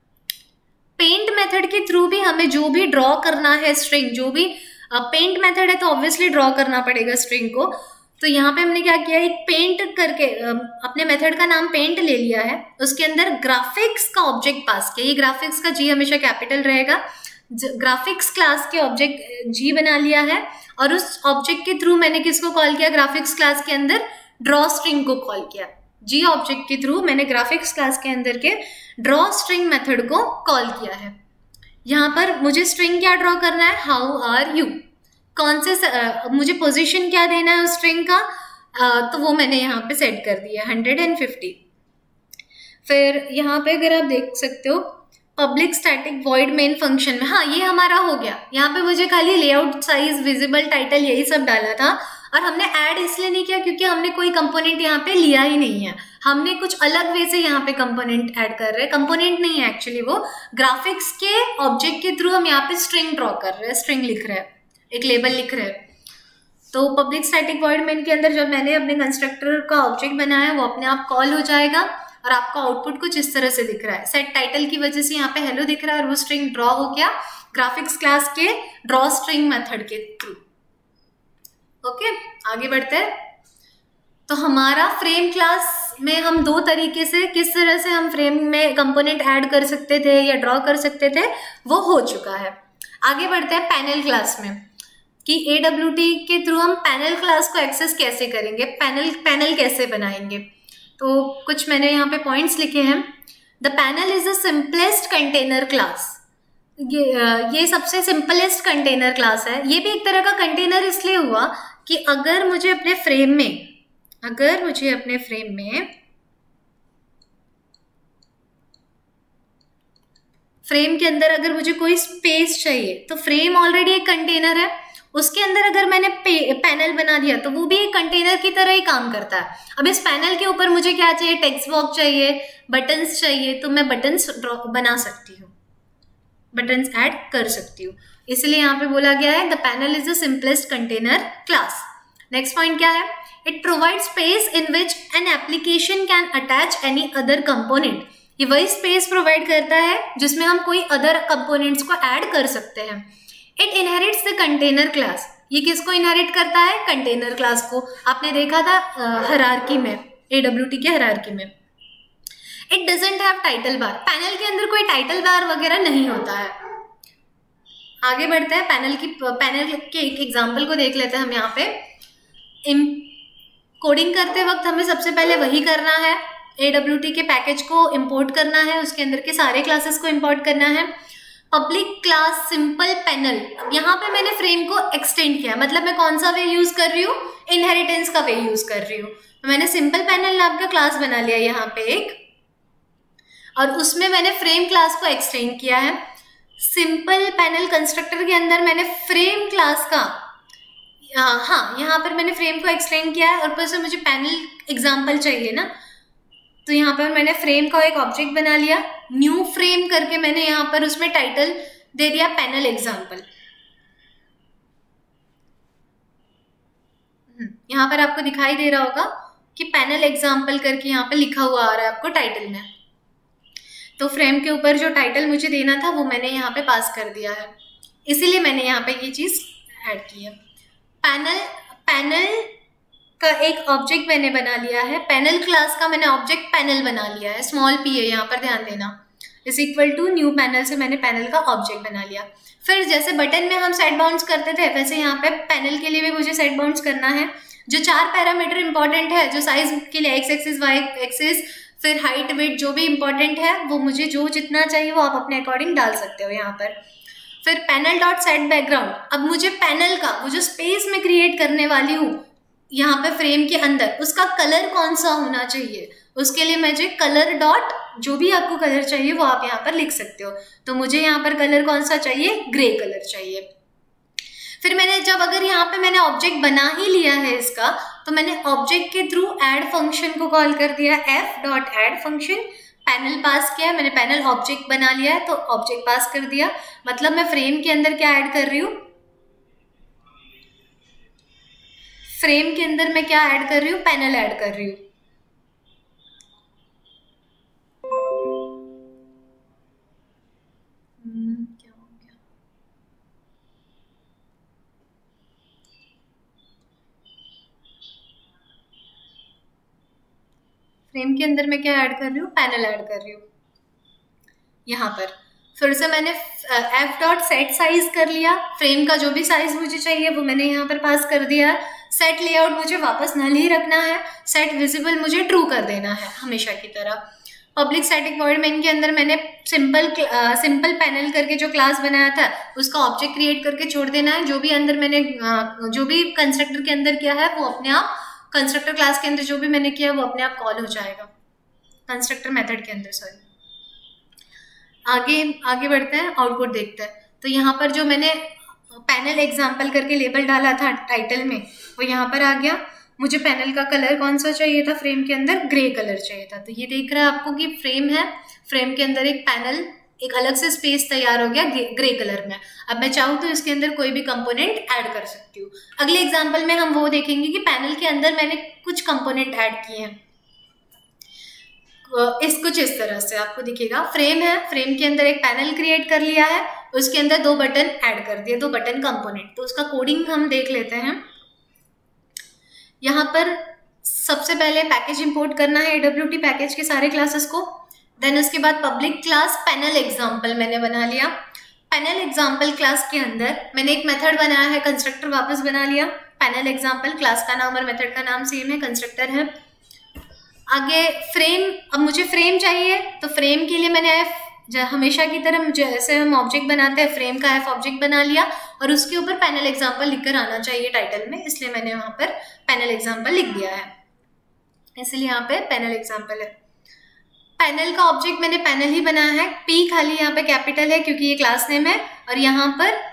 Paint method के थ्रू भी हमें जो भी ड्रॉ करना है स्ट्रिंग, जो भी पेंट मेथड है तो ऑब्वियसली ड्रॉ करना पड़ेगा स्ट्रिंग को। तो यहाँ पे हमने क्या किया, एक पेंट करके अपने मेथड का नाम पेंट ले लिया है, उसके अंदर ग्राफिक्स का ऑब्जेक्ट पास किया। ये ग्राफिक्स का जी हमेशा कैपिटल रहेगा। ग्राफिक्स क्लास के ऑब्जेक्ट जी बना लिया है और उस ऑब्जेक्ट के थ्रू मैंने किसको कॉल किया, ग्राफिक्स क्लास के अंदर ड्रॉ स्ट्रिंग को कॉल किया। जी ऑब्जेक्ट के थ्रू मैंने ग्राफिक्स क्लास के अंदर के ड्रॉ स्ट्रिंग मेथड को कॉल किया है। यहाँ पर मुझे स्ट्रिंग क्या ड्रॉ करना है, हाउ आर यू, कौन से मुझे पोजीशन क्या देना है उस स्ट्रिंग का, तो वो मैंने यहाँ पे सेट कर दिया 150। फिर यहाँ पे अगर आप देख सकते हो public static void main function में, हाँ ये हमारा हो गया। यहाँ पे मुझे खाली लेआउट, साइज, विजिबल, टाइटल यही सब डाला था और हमने ऐड इसलिए नहीं किया क्योंकि हमने कोई कंपोनेंट यहाँ पे लिया ही नहीं है। हमने कुछ अलग वे से यहाँ पे कंपोनेंट ऐड कर रहे हैं। कंपोनेंट नहीं है एक्चुअली, वो ग्राफिक्स के ऑब्जेक्ट के थ्रू हम यहाँ पे स्ट्रिंग ड्रॉ कर रहे हैं, स्ट्रिंग लिख रहे हैं, एक लेबल लिख रहे हैं। तो पब्लिक स्टैटिक वॉइड मेन के अंदर जब मैंने अपने कंस्ट्रक्टर का ऑब्जेक्ट बनाया वो अपने आप कॉल हो जाएगा और आपका आउटपुट कुछ इस तरह से दिख रहा है। सेट टाइटल की वजह से यहाँ पे हेलो दिख रहा है और वो स्ट्रिंग ड्रॉ हो गया ग्राफिक्स क्लास के ड्रॉ स्ट्रिंग मेथड के थ्रू। ओके, आगे बढ़ते हैं। तो हमारा फ्रेम क्लास में हम दो तरीके से, किस तरह से हम फ्रेम में कंपोनेंट ऐड कर सकते थे या ड्रॉ कर सकते थे, वो हो चुका है। आगे बढ़ते हैं पैनल क्लास में, कि AWT के थ्रू हम पैनल क्लास को एक्सेस कैसे करेंगे, पैनल कैसे बनाएंगे। तो कुछ मैंने यहाँ पे पॉइंट्स लिखे हैं। The panel is the simplest container class. ये सबसे सिंपलेस्ट कंटेनर क्लास है। ये भी एक तरह का कंटेनर इसलिए हुआ कि अगर मुझे अपने फ्रेम में फ्रेम के अंदर अगर मुझे कोई स्पेस चाहिए, तो फ्रेम ऑलरेडी एक कंटेनर है, उसके अंदर अगर मैंने पैनल बना दिया तो वो भी एक कंटेनर की तरह ही काम करता है। अब इस पैनल के ऊपर मुझे क्या चाहिए, टेक्स्ट बॉक्स चाहिए, बटन्स चाहिए, तो मैं बटन्स बना सकती हूँ, बटन्स ऐड कर सकती हूँ। इसलिए यहाँ पे बोला गया है the panel is the simplest container class. Next point क्या है, it provide space in which an application can attach any other component. ये वही स्पेस प्रोवाइड करता है जिसमें हम कोई अदर कंपोनेंट्स को ऐड कर सकते हैं। It inherits the container class. ये किसको इनहेरिट करता है, कंटेनर क्लास को। आपने देखा था हायरार्की में, AWT के हायरार्की में। It doesn't have title bar. Panel के अंदर कोई टाइटल बार वगैरह नहीं होता है। आगे बढ़ते हैं, पैनल के एक एग्जाम्पल को देख लेते हैं हम। यहाँ पे कोडिंग करते वक्त हमें सबसे पहले वही करना है, AWT के पैकेज को इंपोर्ट करना है, उसके अंदर के सारे क्लासेस को इंपोर्ट करना है। पब्लिक क्लास सिंपल पैनल, यहाँ पे मैंने फ्रेम को एक्सटेंड किया, मतलब मैं कौन सा वे यूज कर रही हूँ, इनहेरिटेंस का वे यूज कर रही हूँ। तो मैंने सिंपल पैनल नाम का क्लास बना लिया यहाँ पे एक, और उसमें मैंने फ्रेम क्लास को एक्सटेंड किया है। सिंपल पैनल कंस्ट्रक्टर के अंदर मैंने फ्रेम क्लास का, हाँ यहाँ पर मैंने फ्रेम को एक्सटेंड किया है, और ऊपर से मुझे पैनल एग्जाम्पल चाहिए ना, तो यहाँ पर मैंने फ्रेम का एक ऑब्जेक्ट बना लिया, न्यू फ्रेम करके मैंने यहाँ पर उसमें टाइटल दे दिया पैनल एग्जाम्पल। यहाँ पर आपको दिखाई दे रहा होगा कि पैनल एग्जाम्पल करके यहाँ पर लिखा हुआ आ रहा है आपको टाइटल में। तो फ्रेम के ऊपर जो टाइटल मुझे देना था वो मैंने यहाँ पे पास कर दिया है, इसीलिए मैंने यहाँ पे ये चीज ऐड की है। पैनल का एक ऑब्जेक्ट मैंने बना लिया है, पैनल क्लास का मैंने ऑब्जेक्ट पैनल बना लिया है, स्मॉल p है यहाँ पर, ध्यान देना, is equal to new panel से मैंने पैनल का ऑब्जेक्ट बना लिया। फिर जैसे बटन में हम सेट बाउंड्स करते थे, वैसे यहाँ पे पैनल के लिए भी मुझे सेट बाउंड्स करना है। जो 4 पैरामीटर इंपॉर्टेंट है, जो साइज के लिए x एक्सिस, y एक्सिस, फिर हाइट, वेट, जो भी इंपॉर्टेंट है वो मुझे जो जितना चाहिए वो आप अपने अकॉर्डिंग डाल सकते हो यहाँ पर। फिर पैनल डॉट सेट बैकग्राउंड, अब मुझे पैनल का वो जो स्पेस में क्रिएट करने वाली हूँ यहाँ पे फ्रेम के अंदर, उसका कलर कौन सा होना चाहिए, उसके लिए मुझे कलर डॉट, जो भी आपको कलर चाहिए वो आप यहाँ पर लिख सकते हो। तो मुझे यहाँ पर कलर कौन सा चाहिए, ग्रे कलर चाहिए। फिर मैंने जब अगर यहाँ पे मैंने ऑब्जेक्ट बना ही लिया है इसका, तो मैंने ऑब्जेक्ट के थ्रू ऐड फंक्शन को कॉल कर दिया, f dot add function, panel pass किया, मैंने पैनल ऑब्जेक्ट बना लिया है तो ऑब्जेक्ट पास कर दिया। मतलब मैं फ्रेम के अंदर क्या ऐड कर रही हूँ, फ्रेम के अंदर मैं क्या ऐड कर रही हूँ, पैनल ऐड कर रही हूँ। क्या हो गया, फ्रेम के अंदर मैं क्या ऐड कर रही हूँ, पैनल ऐड कर रही हूँ यहाँ पर। फिर से मैंने f डॉट सेट साइज कर लिया, फ्रेम का जो भी साइज मुझे चाहिए वो मैंने यहाँ पर पास कर दिया। सेट लेआउट मुझे वापस नल ही रखना है, सेट विजिबल मुझे ट्रू कर देना है हमेशा की तरह। पब्लिक स्टैटिक वॉइड मेन के अंदर मैंने सिंपल पैनल करके जो क्लास बनाया था उसका ऑब्जेक्ट क्रिएट करके छोड़ देना है। जो भी अंदर मैंने जो भी कंस्ट्रक्टर के अंदर किया है वो अपने आप, कंस्ट्रक्टर क्लास के अंदर जो भी मैंने किया वो अपने आप कॉल हो जाएगा कंस्ट्रक्टर मेथड के अंदर। सॉरी, आगे बढ़ते हैं, आउटपुट देखते हैं। तो यहाँ पर जो मैंने पैनल एग्जाम्पल करके लेबल डाला था टाइटल में वो यहाँ पर आ गया। मुझे पैनल का कलर कौन सा चाहिए था, फ्रेम के अंदर ग्रे कलर चाहिए था। तो ये देख रहा है आपको कि फ्रेम है, फ्रेम के अंदर एक पैनल, एक अलग से स्पेस तैयार हो गया ग्रे कलर में। अब मैं चाहूँ तो इसके अंदर कोई भी कंपोनेंट ऐड कर सकती हूँ। अगले एग्जाम्पल में हम वो देखेंगे कि पैनल के अंदर मैंने कुछ कंपोनेंट ऐड किए हैं। कुछ इस तरह से आपको दिखेगा, फ्रेम है, फ्रेम के अंदर एक पैनल क्रिएट कर लिया है, उसके अंदर 2 बटन ऐड कर दिए, 2 बटन कंपोनेंट। तो उसका कोडिंग हम देख लेते हैं। यहाँ पर सबसे पहले पैकेज इंपोर्ट करना है AWT पैकेज के सारे क्लासेस को। देन उसके बाद पब्लिक क्लास पैनल एग्जाम्पल मैंने बना लिया। पैनल एग्जाम्पल क्लास के अंदर मैंने एक मेथड बनाया है, कंस्ट्रक्टर वापस बना लिया। पैनल एग्जाम्पल क्लास का नाम और मेथड का नाम सेम है, कंस्ट्रक्टर है। आगे फ्रेम, अब मुझे फ्रेम चाहिए तो फ्रेम के लिए मैंने हमेशा की तरह जैसे हम ऑब्जेक्ट बनाते हैं फ्रेम का ऑब्जेक्ट बना लिया और उसके ऊपर पैनल एग्जाम्पल लिखकर आना चाहिए टाइटल में, इसलिए मैंने वहां पर पैनल एग्जाम्पल लिख दिया है, इसलिए यहाँ पे पैनल एग्जाम्पल है। पैनल का ऑब्जेक्ट मैंने पैनल ही बनाया है। P खाली यहाँ पे कैपिटल है क्योंकि ये क्लास नेम है, और यहाँ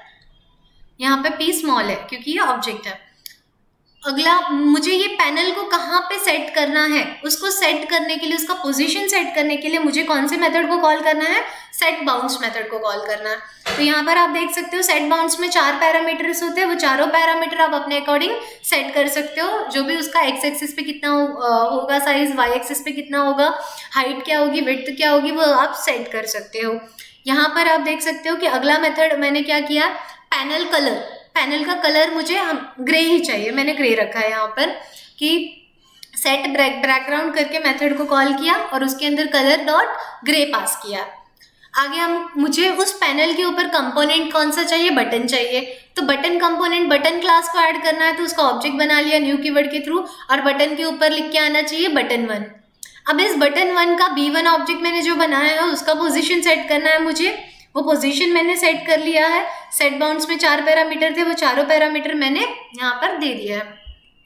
पे P स्मॉल है क्योंकि ये ऑब्जेक्ट है। अगला मुझे ये पैनल को कहाँ पे सेट करना है, उसको सेट करने के लिए, उसका पोजीशन सेट करने के लिए मुझे कौन से मेथड को कॉल करना है, सेट बाउंस मेथड को कॉल करना है। तो यहाँ पर आप देख सकते हो सेट बाउंस में 4 पैरामीटर्स होते हैं, वो चारों पैरामीटर आप अपने अकॉर्डिंग सेट कर सकते हो। जो भी उसका एक्स एक्सिस पे कितना होगा साइज, वाई एक्सिस पे कितना होगा, हाइट क्या होगी, विड्थ क्या होगी, वो आप सेट कर सकते हो। यहाँ पर आप देख सकते हो कि अगला मेथड मैंने क्या किया, पैनल कलर, पैनल का कलर मुझे ग्रे ही चाहिए, मैंने ग्रे रखा है यहाँ पर कि सेट बैकग्राउंड करके मेथड को कॉल किया और उसके अंदर कलर डॉट ग्रे पास किया। आगे मुझे उस पैनल के ऊपर कंपोनेंट कौन सा चाहिए, बटन चाहिए, तो बटन कंपोनेंट बटन क्लास को ऐड करना है, तो उसका ऑब्जेक्ट बना लिया न्यू कीवर्ड के थ्रू, और बटन के ऊपर लिख के आना चाहिए बटन 1। अब इस बटन 1 का B1 ऑब्जेक्ट मैंने जो बनाया है उसका पोजीशन सेट करना है मुझे, वो पोजीशन मैंने सेट कर लिया है। सेट बाउंड्स में 4 पैरामीटर थे, वो चारों पैरामीटर मैंने यहाँ पर दे दिया है।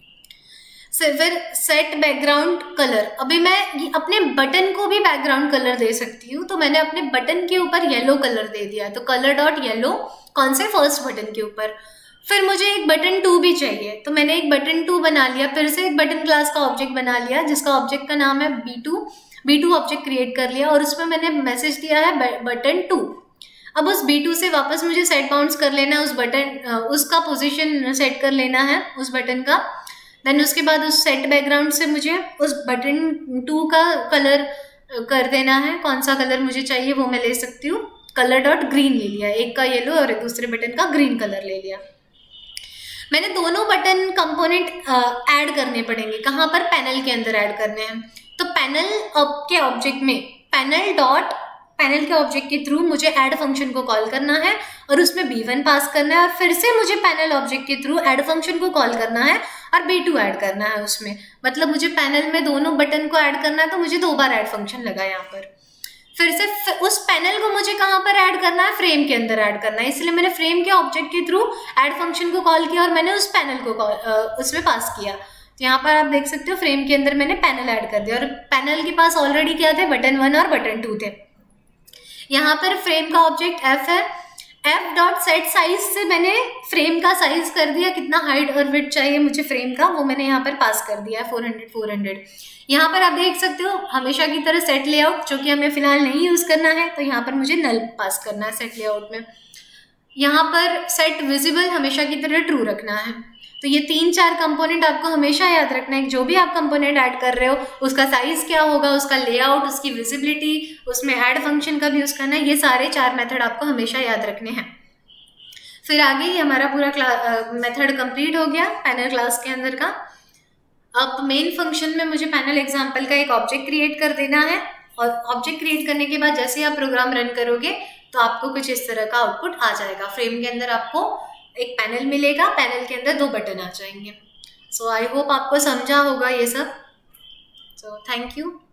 फिर सेट बैकग्राउंड कलर, अभी मैं अपने बटन को भी बैकग्राउंड कलर दे सकती हूँ, तो मैंने अपने बटन के ऊपर येलो कलर दे दिया, तो कलर डॉट येलो, कौन से, फर्स्ट बटन के ऊपर। फिर मुझे एक बटन 2 भी चाहिए, तो मैंने एक बटन 2 बना लिया, फिर से एक बटन क्लास का ऑब्जेक्ट बना लिया जिसका ऑब्जेक्ट का नाम है B2 ऑब्जेक्ट क्रिएट कर लिया और उसमें मैंने मैसेज दिया है बटन 2। अब उस B2 से वापस मुझे सेट बाउंड्स कर लेना है, उस बटन उसका पोजीशन सेट कर लेना है उस बटन का। देन उसके बाद उस सेट बैकग्राउंड से मुझे उस बटन 2 का कलर कर देना है, कौन सा कलर मुझे चाहिए वो मैं ले सकती हूँ, कलर डॉट ग्रीन ले लिया, एक का येलो और दूसरे बटन का ग्रीन कलर ले लिया। मैंने दोनों बटन कंपोनेंट ऐड करने पड़ेंगे, कहाँ पर, पैनल के अंदर ऐड करने हैं। तो पैनल के ऑब्जेक्ट में पैनल के ऑब्जेक्ट के थ्रू मुझे ऐड फंक्शन को कॉल करना है और उसमें B1 पास करना है, और फिर से मुझे पैनल ऑब्जेक्ट के थ्रू ऐड फंक्शन को कॉल करना है और B2 ऐड करना है उसमें। मतलब मुझे पैनल में दोनों बटन को ऐड करना है, तो मुझे 2 बार ऐड फंक्शन लगा यहाँ पर। फिर से उस पैनल को मुझे कहाँ पर ऐड करना है, फ्रेम के अंदर ऐड करना है, इसलिए मैंने फ्रेम के ऑब्जेक्ट के थ्रू ऐड फंक्शन को कॉल किया और मैंने उस पैनल को उसमें पास किया। तो यहाँ पर आप देख सकते हो फ्रेम के अंदर मैंने पैनल ऐड कर दिया और पैनल के पास ऑलरेडी क्या थे, बटन 1 और बटन 2 थे। यहाँ पर फ्रेम का ऑब्जेक्ट F है, F डॉट सेट साइज से मैंने फ्रेम का साइज कर दिया, कितना हाइट और विड्थ चाहिए मुझे फ्रेम का, वो मैंने यहाँ पर पास कर दिया 400। यहाँ पर आप देख सकते हो हमेशा की तरह सेट लेआउट, जो कि हमें फिलहाल नहीं यूज करना है, तो यहाँ पर मुझे नल पास करना है सेट लेआउट में। यहाँ पर सेट विजिबल हमेशा की तरह ट्रू रखना है। तो ये 3-4 कंपोनेंट आपको हमेशा याद रखना है, जो भी आप कंपोनेंट ऐड कर रहे हो उसका साइज क्या होगा, उसका लेआउट, उसकी विजिबिलिटी, उसमें ऐड फंक्शन का भी यूज करना है, ये सारे 4 मेथड आपको हमेशा याद रखने हैं। फिर आगे ही हमारा पूरा मेथड कंप्लीट हो गया पैनल क्लास के अंदर का। अब मेन फंक्शन में मुझे पैनल एग्जाम्पल का एक ऑब्जेक्ट क्रिएट कर देना है, और ऑब्जेक्ट क्रिएट करने के बाद जैसे आप प्रोग्राम रन करोगे तो आपको कुछ इस तरह का आउटपुट आ जाएगा। फ्रेम के अंदर आपको एक पैनल मिलेगा, पैनल के अंदर 2 बटन आ जाएंगे। सो आई होप आपको समझा होगा ये सब। So thank you.